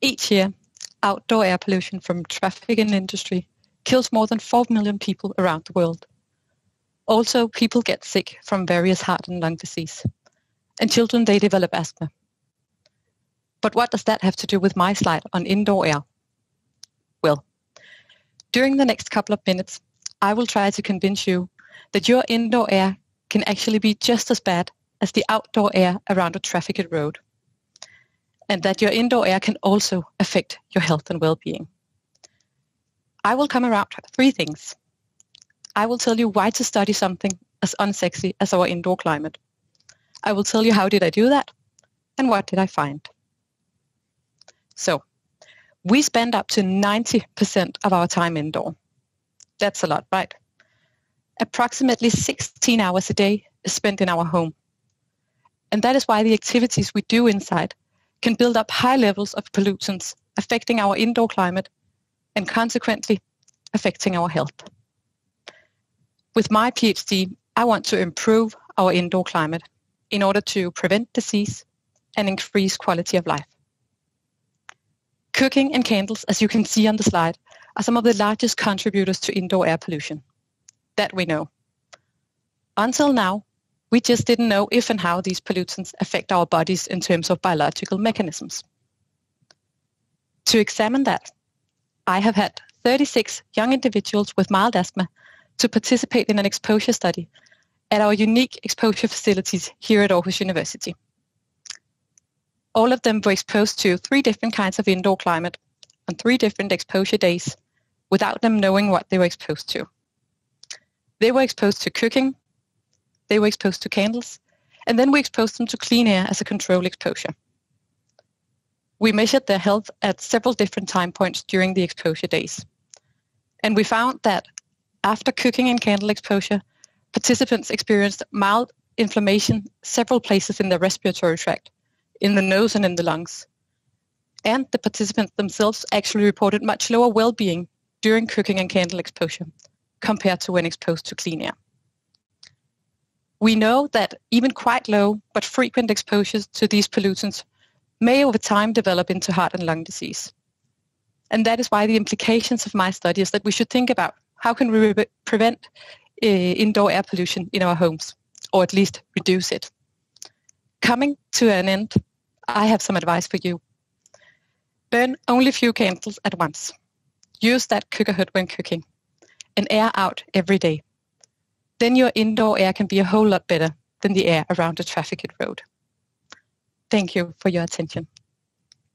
Each year, outdoor air pollution from traffic and industry kills more than 4 million people around the world. Also, people get sick from various heart and lung disease. And children, they develop asthma. But what does that have to do with my slide on indoor air? Well, during the next couple of minutes, I will try to convince you that your indoor air can actually be just as bad as the outdoor air around a trafficked road. And that your indoor air can also affect your health and well-being. I will come around 3 things. I will tell you why to study something as unsexy as our indoor climate. I will tell you how did I do that, and what did I find. So, we spend up to 90% of our time indoor. That's a lot, right? Approximately 16 hours a day is spent in our home. And that is why the activities we do inside can build up high levels of pollutants affecting our indoor climate and consequently affecting our health. With my PhD, I want to improve our indoor climate in order to prevent disease and increase quality of life. Cooking and candles, as you can see on the slide, are some of the largest contributors to indoor air pollution. That we know. Until now, we just didn't know if and how these pollutants affect our bodies in terms of biological mechanisms. To examine that, I have had 36 young individuals with mild asthma to participate in an exposure study at our unique exposure facilities here at Aarhus University. All of them were exposed to 3 different kinds of indoor climate on 3 different exposure days without them knowing what they were exposed to. They were exposed to cooking, they were exposed to candles, and then we exposed them to clean air as a control exposure. We measured their health at several different time points during the exposure days. And we found that after cooking and candle exposure, participants experienced mild inflammation several places in their respiratory tract, in the nose and in the lungs. And the participants themselves actually reported much lower well-being during cooking and candle exposure compared to when exposed to clean air. We know that even quite low but frequent exposures to these pollutants may over time develop into heart and lung disease. And that is why the implications of my study is that we should think about how can we prevent indoor air pollution in our homes, or at least reduce it. Coming to an end, I have some advice for you. Burn only a few candles at once. Use that cooker hood when cooking, and air out every day. Then your indoor air can be a whole lot better than the air around a trafficked road. Thank you for your attention.